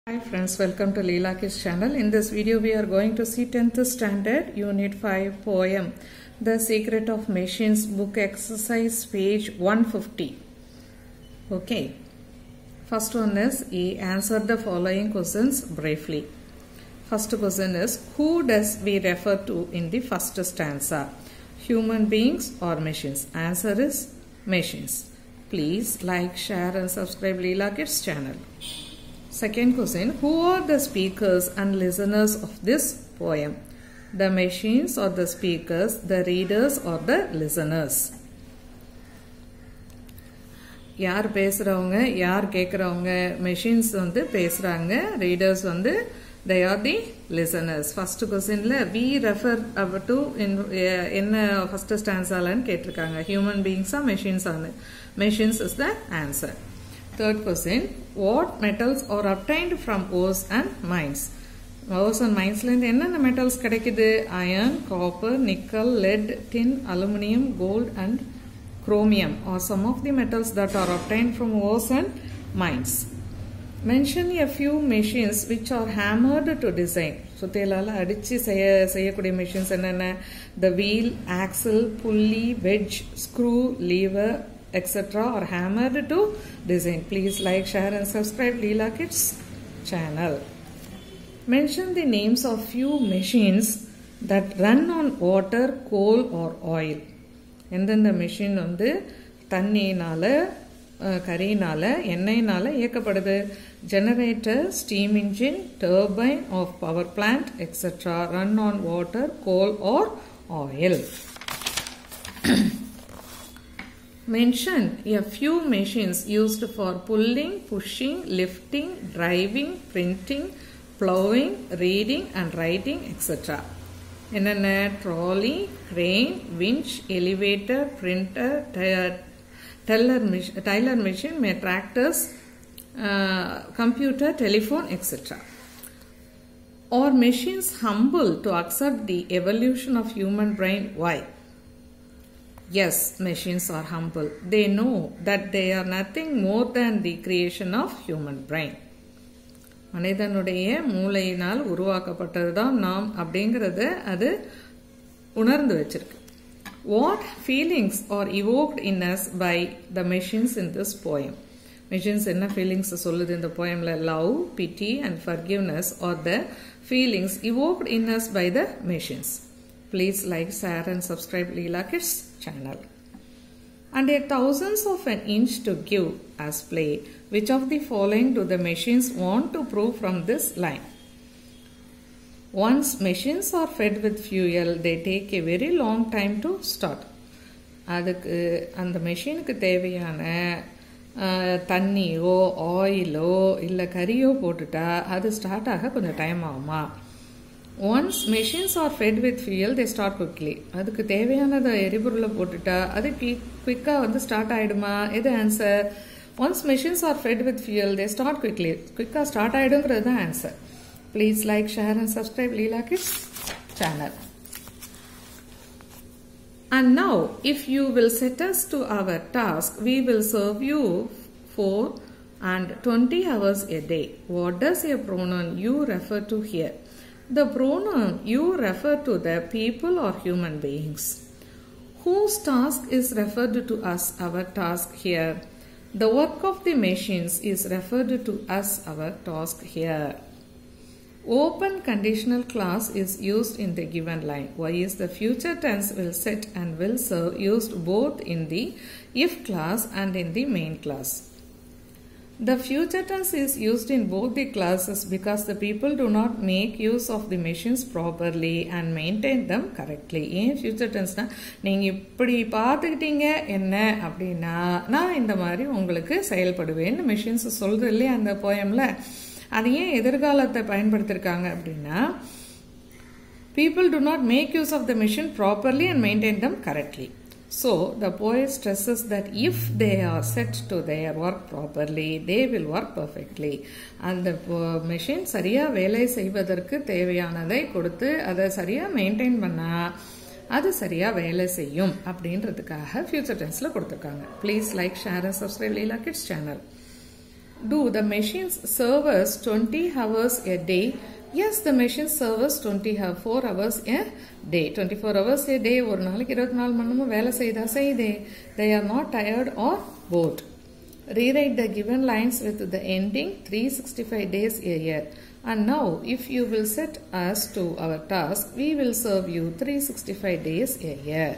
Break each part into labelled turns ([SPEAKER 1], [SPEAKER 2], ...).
[SPEAKER 1] Hi friends, welcome to Leela Kids channel. In this video we are going to see 10th standard unit 5 poem The Secret of Machines, book exercise page 150. Okay, first one is answer the following questions briefly. First question is, who does we refer to in the first stanza? Human beings or machines? Answer is machines. Please like, share and subscribe Leela Kids channel. Second question, who are the speakers and listeners of this poem? The machines or the speakers, the readers or the listeners? யார் பேசுறவங்க யார் கேக்குறவங்க? machines வந்து பேசுறாங்க, readers வந்து they are the listeners. First questionல we refer to என்ன first stanza ல கேட்டிருக்காங்க. Human beings or machines are? Machines is the answer. Third question, what metals are obtained from ores and mines? Ores and mines la enna metals kedaikudhu? Iron, copper, nickel, lead, tin, aluminum, gold and chromium are some of the metals that are obtained from ores and mines. Mention a few machines which are hammered to design. So telala adichi seiyakudi machines enna? The wheel, axle, pulley, wedge, screw, lever, etc. are hammered to design. Please like, share and subscribe Leela Kids channel. Mention the names of few machines that run on water, coal or oil. எந்தெந்த machine வந்து தண்ணினால கரியினால எண்ணெயினால இயக்கப்படுது? Generator, steam engine, turbine of power plant etcetera run on water, coal or oil. Mention a few machines used for pulling, pushing, lifting, driving, printing, plowing, reading and writing, etc. என்னென்ன? trolley, crane, winch, elevator, printer, tailor machine, tractors, computer, telephone, etc. Are machines humble to accept the evolution of human brain? Why? Yes, machines are humble. They know that they are nothing more than the creation of human brain. மனிதனுடைய மூளையினால் உருவாக்கப்பட்டதுதான் நாம் அப்படிங்கிறது அது உணர்ந்து வச்சிருக்கு. What feelings are evoked in us by the machines in this poem? Machines என்ன feelings சொல்லுது இந்த poemல? Love, pity and forgiveness are the feelings evoked in us by the machines. Please like, share and subscribe Leela Kids channel. And a thousands of an inch to give as play. Which of the following do the machines want to prove from this line? Once machines are fed with fuel, they take a very long time to start. அதுக்கு அந்த மெஷினுக்கு தேவையான தண்ணியோ ஆயிலோ இல்லை கரியோ போட்டுட்டா அது start ஆக கொஞ்சம் time ஆகுமா? Once machines are fed with fuel, they start quickly. அதுக்கு தேவையானதை எரிபொருளை போட்டுட்டா அது குவிக்கா வந்து ஸ்டார்ட் ஆயிடுமா? எது answer? Once machines are fed with fuel, they start quickly. குவிக்கா ஸ்டார்ட் ஆயிடுங்கிறது தான் answer. Please like, share and subscribe Leela Kids channel. And now, if you will set us to our task, we will serve you 4 and 20 hours a day. What does a pronoun you refer to here? The pronoun you refer to the people or human beings. Whose task is referred to as our task here? The work of the machines is referred to as our task here. Open conditional clause is used in the given line. Why is the future tense will set and will serve used both in the if clause and in the main clause? The future tense is used in both the classes because the people do not make use of the machines properly and maintain them correctly. ஏன் future tense-னா நீங்கள் இப்படி பார்த்துக்கிட்டீங்க என்ன அப்படின்னா நான் இந்த மாதிரி உங்களுக்கு செயல்படுவேன்னு மெஷின்ஸ் சொல்கிறது இல்லையா அந்த போயமில்? அது ஏன் எதிர்காலத்தை பயன்படுத்திருக்காங்க அப்படின்னா people do not make use of the machine properly and maintain them correctly. So, the poet stresses that if they are set to their work properly, they will work perfectly. And the machine சரியா வேலை செய்வதற்கு தேவையானதை கொடுத்து அதை சரியா maintain பண்ணா அது சரியா வேலை செய்யும் அப்படின்றதுக்காக ஃபியூச்சர் டென்ஸ்ல கொடுத்துருக்காங்க. Please like, share and subscribe Leela Kids channel. Do the machines serve us 20 hours a day? Yes, the machines serve us 24 hours a day. 24 hours a day. ஒரு நாளைக்கு 24 மணி நேரம் வேலை செய்தே. They are not tired or bored. Rewrite the given lines with the ending 365 days a year. And now, if you will set us to our task, we will serve you 365 days a year.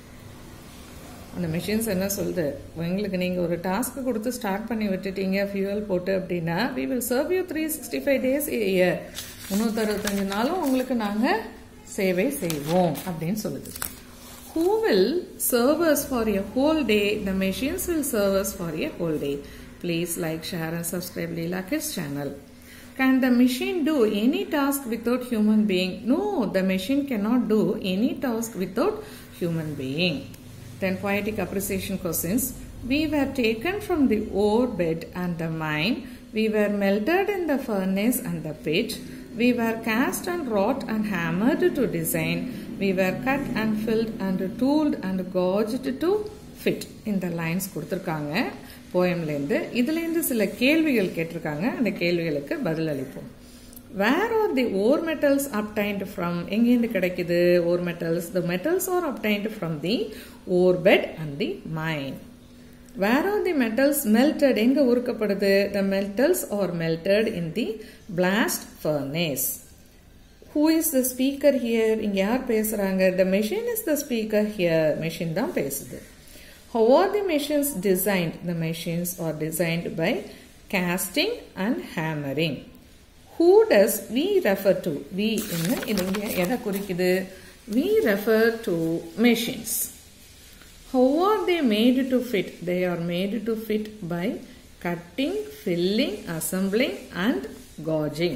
[SPEAKER 1] அந்த machines என்ன சொல்லுது, உங்களுக்கு நீங்கள் ஒரு task கொடுத்து start பண்ணி விட்டுட்டீங்க fuel போட்டு அப்படின்னா we will serve you 365 days a year. 365 நாளும் உங்களுக்கு நாங்கள் சேவை செய்வோம் அப்படின்னு சொல்லுது. Who will serve us for a whole day? The machines will serve us for a whole day. Please like, share and subscribe Leela Kids channel. Can the machine do any task without human being? No, the machine cannot do any task without human being. Then poetic appreciation questions. We were taken from the ore bed and the mine. We were melted in the furnace and the pit. We were cast and wrought and hammered to design. We were cut and filled and tooled and gauged to fit. இந்த lines கொடுத்துருக்காங்க போயம்லேருந்து. இதுலேருந்து சில கேள்விகள் கேட்டிருக்காங்க. அந்த கேள்விகளுக்கு பதில் அளிப்போம். Where are the ore metals obtained from? எங்கேருந்து கிடைக்குது ore metals? The metals are obtained from the ore bed and the mine. Where are the metals melted? எங்க உருக்கப்படுது? The metals are melted in the blast furnace. Who is the speaker here? இங்க யார் பேசுறாங்க? The machine is the speaker here. Machine தான் பேசுது. How are the machines designed? The machines are designed by casting and hammering. Who does we refer to? We என்ன இது எதை குறிக்குது? We refer to machines. How are they made to fit? They are made to fit by cutting, filling, assembling and gauging.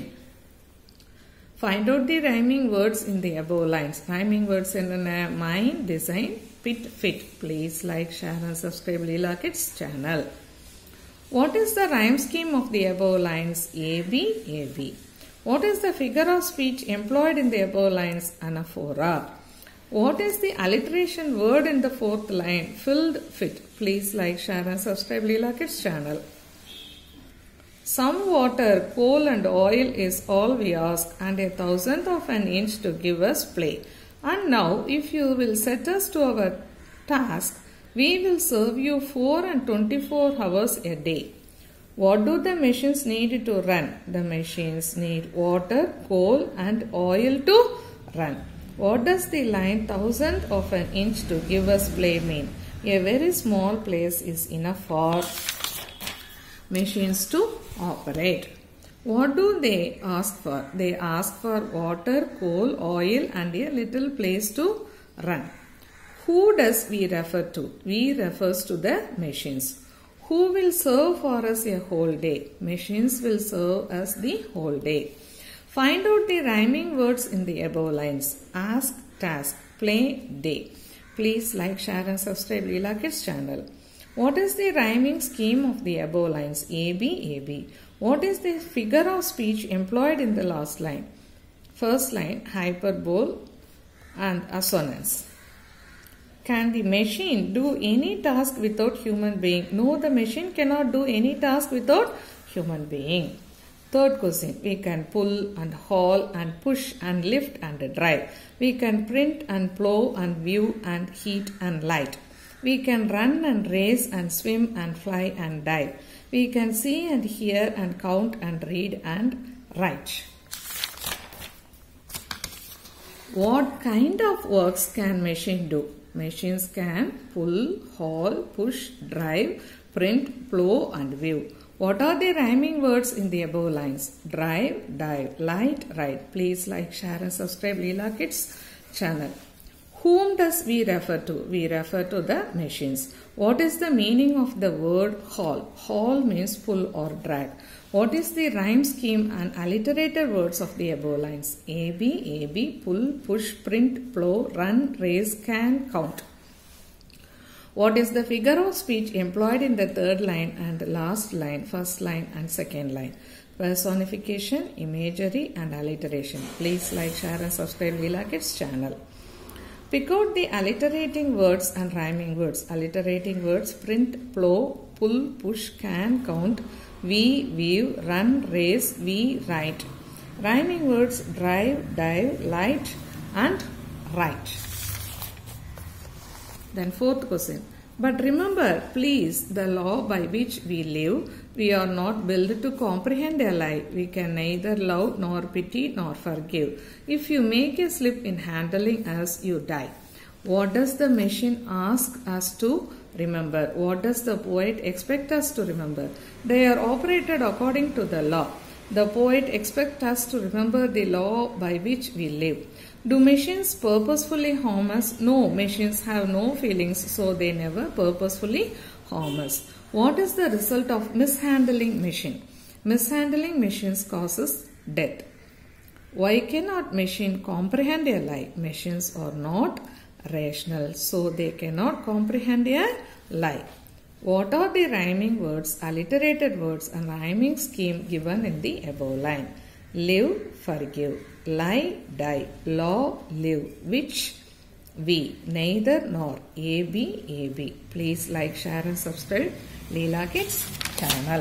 [SPEAKER 1] Find out the rhyming words in the above lines. Rhyming words என்னென்ன? Mine, design, pit, fit. Please like, share and subscribe Leela Kids channel. What is the rhyme scheme of the above lines? AB, AB. What is the figure of speech employed in the above lines? Anaphora. What is the alliteration word in the fourth line? Filled, fit. Please like, share and subscribe Leela Kids channel. Some water, coal and oil is all we ask, and 1/1000th of an inch to give us play. And now, if you will set us to our task, we will serve you 4 and 24 hours a day. What do the machines need to run? The machines need water, coal and oil to run. What does the line 1/1000th of an inch to give us play mean? A very small place is enough for machines to operate. What do they ask for? They ask for water, coal, oil and a little place to run. Who does we refer to? We refers to the machines. Who will serve for us a whole day? Machines will serve us the whole day. Find out the rhyming words in the above lines. Ask, task, play, day. Please like, share and subscribe Leela Kids channel. What is the rhyming scheme of the above lines? AB, AB. What is the figure of speech employed in the last line? First line, hyperbole and assonance. Can the machine do any task without human being? No, the machine cannot do any task without human being. Third question, we can pull and haul and push and lift and drive. We can print and plow and view and heat and light. We can run and race and swim and fly and dive. We can see and hear and count and read and write. What kind of works can machine do? Machines can pull, haul, push, drive, print, plow and view. What are the rhyming words in the above lines? Drive, dive, light, ride. Please like, share and subscribe Leela Kids channel. Whom does we refer to? We refer to the machines. What is the meaning of the word haul? Haul means pull or drag. What is the rhyme scheme and alliterated words of the above lines? AB, AB, pull, push, print, plow, run, race, can, count. What is the figure of speech employed in the third line and last line, first line and second line? Personification, imagery and alliteration. Please like, share and subscribe Leela Kids channel. Pick out the alliterating words and rhyming words. Alliterating words: print, plow, pull, push, can, count, we weave, run, race, we write. Rhyming words drive, dive, light and write. Then fourth question. But remember, please, the law by which we live, we are not built to comprehend a lie. We can neither love nor pity nor forgive. If you make a slip in handling us, you die. What does the machine ask us to remember? What does the poet expect us to remember? They are operated according to the law. The poet expects us to remember the law by which we live. Do machines purposefully harm us? No, machines have no feelings, so they never purposefully harm us. What is the result of mishandling machine? Mishandling machines causes death. Why cannot machine comprehend a lie? Machines are not rational, so they cannot comprehend a lie. What are the rhyming words, alliterated words and rhyming scheme given in the above line? Live, forgive, lie, die, law, live, which, we, neither nor, AB, AB. Please like, share and subscribe Leela Kids channel.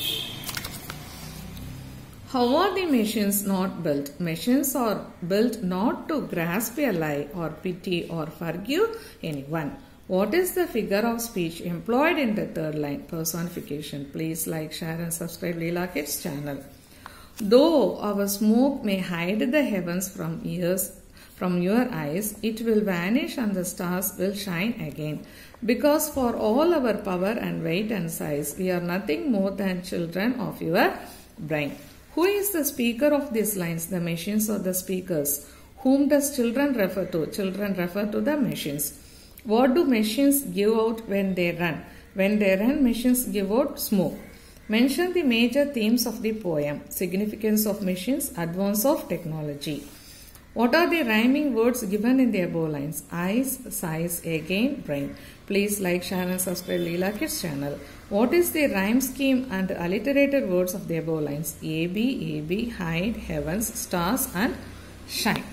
[SPEAKER 1] How are the machines not built? Machines are built not to grasp a lie or pity or forgive anyone. What is the figure of speech employed in the third line? Personification. Please like, share and subscribe Leela Kids channel. Though our smoke may hide the heavens from your eyes, it will vanish and the stars will shine again. Because for all our power and weight and size, we are nothing more than children of your brain. Who is the speaker of these lines? The machines or the speakers? Whom does children refer to? Children refer to the machines. What do machines give out when they run? When they run, machines give out smoke. Mention the major themes of the poem. Significance of machines, advance of technology. What are the rhyming words given in the above lines? Eyes, size, again, brain. Please like, share and subscribe Leela Kids channel. What is the rhyme scheme and alliterated words of the above lines? AB, AB, hide, heavens, stars and shine.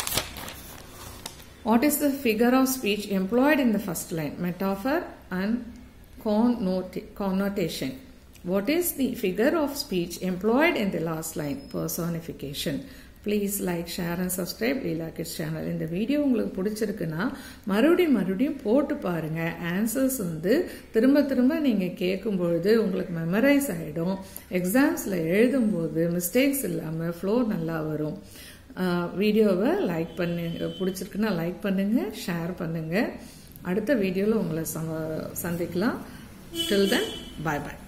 [SPEAKER 1] What is the figure of speech employed in the first line? Metaphor and connotation. What is the figure of speech employed in the last line? Personification. Please like, share and subscribe Leela Kids channel. இந்த video உங்களுக்கு பிடிச்சிருக்குன்னா மறுபடியும் போட்டு பாருங்க. Answers திரும்ப நீங்கள் கேட்கும் பொழுது உங்களுக்கு மெமரைஸ் ஆகிடும். எக்ஸாம்ஸில் எழுதும்போது மிஸ்டேக்ஸ் இல்லாமல் ஃப்ளோ நல்லா வரும். வீடியோவை லைக் பண்ணுங்க, பிடிச்சிருக்குன்னா லைக் பண்ணுங்க, ஷேர் பண்ணுங்க. அடுத்த வீடியோவில் உங்களை சந்திக்கலாம். Till then, bye bye.